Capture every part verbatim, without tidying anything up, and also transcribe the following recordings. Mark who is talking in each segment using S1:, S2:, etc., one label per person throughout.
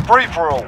S1: free-for-all.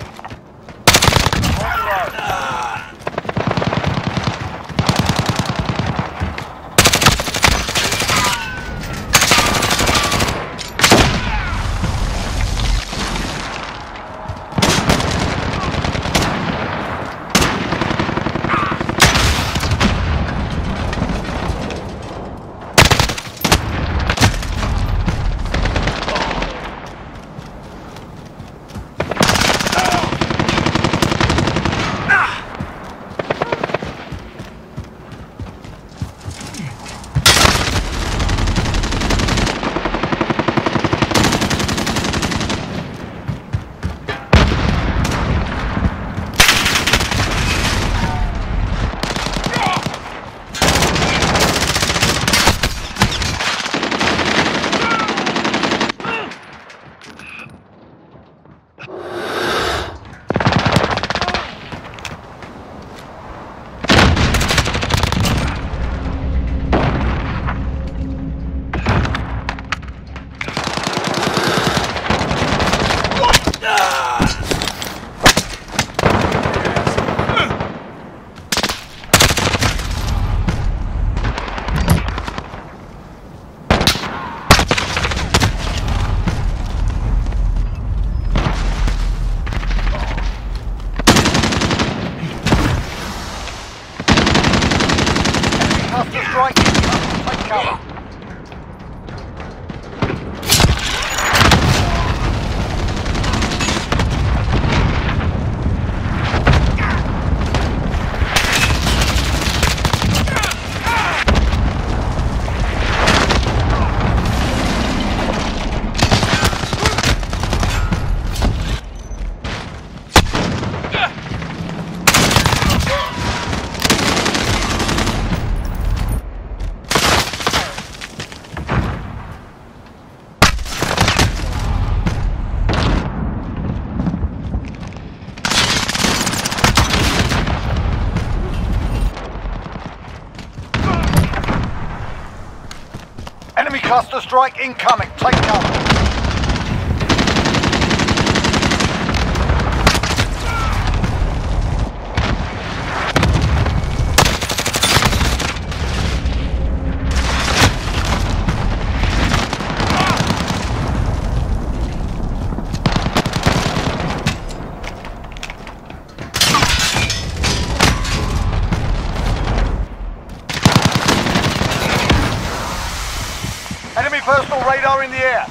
S1: Cluster strike. Take cover. Enemy cluster strike incoming. Take cover. Enemy personal radar in the air.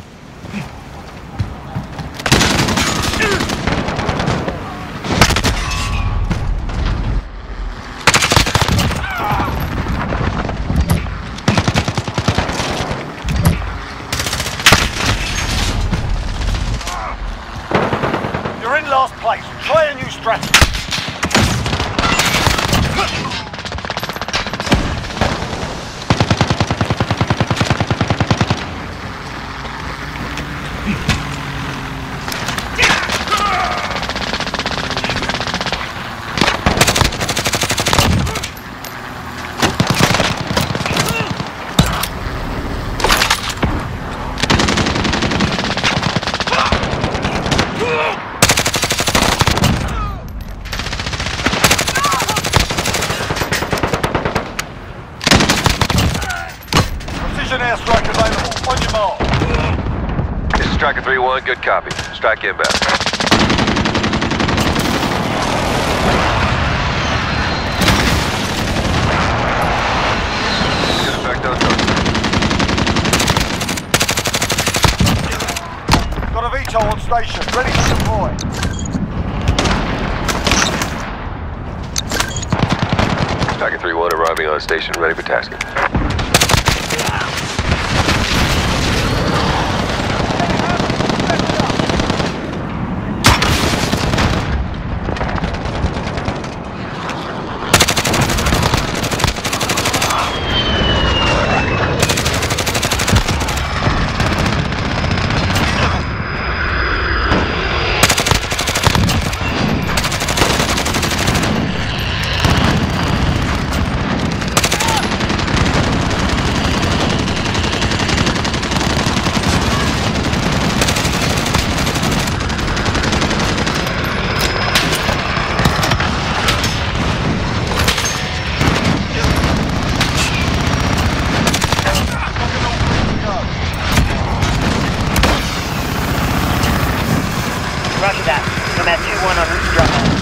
S1: You're in last place. Try a new strategy. Airstrike available. On your mark.
S2: This is Striker three one. Good copy. Strike inbound. Good effect on target.
S1: Got a V TOL on station. Ready to deploy.
S2: Striker three one arriving on station. Ready for tasking.
S3: Roger that. I'm at two one on route to Juggernaut.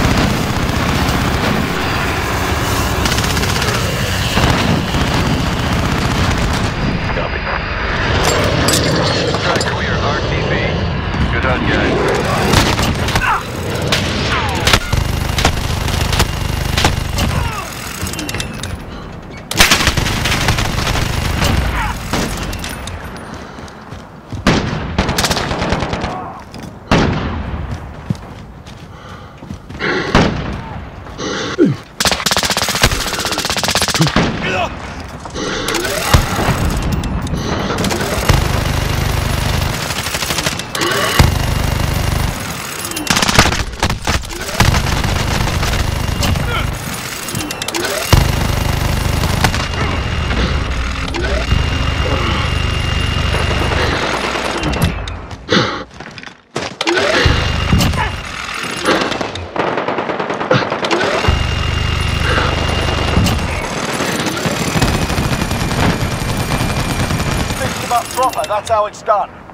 S2: Copy. Striker, we are R T B. Good hunt, guys.
S1: Proper, that's how it's done.